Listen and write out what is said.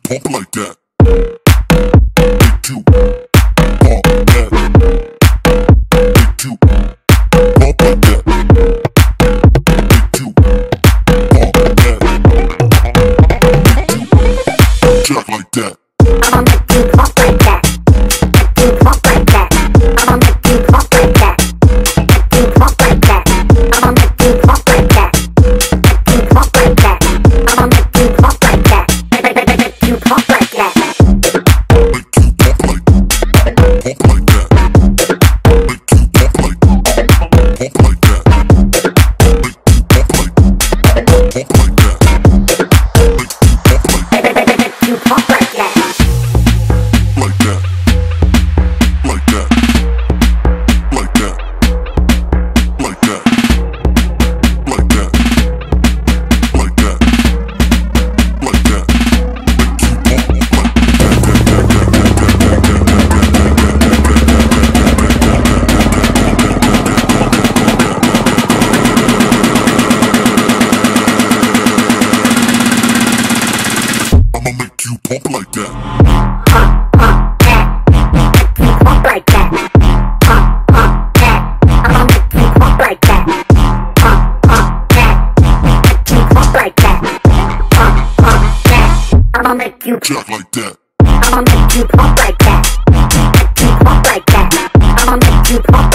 pump like that. Make you pump that. Make you pump like that. Make you pump that. Make you jack like that. I'ma make you pump like that. Make you pump like that. I'ma make you pump like that. Make you pump like that. I'ma make you pump like that. Make you pump like that. I'ma make you pump like that. Make you pump like that. Make you pump like that. Make you pump like that. Make you pump like that. Make you pump like that. Like that. Like that. Like that. Like that. Like that. Like that. Like that. Make you pump like I'ma make you pump like that. Pump that. Make you pump like that. Pump that. I'ma make you pump like that. Pump that. Make you pump like that. Pump that. I'ma make you Jack like that. I'ma make you pump like that. Make you pump like that. I'ma make you pump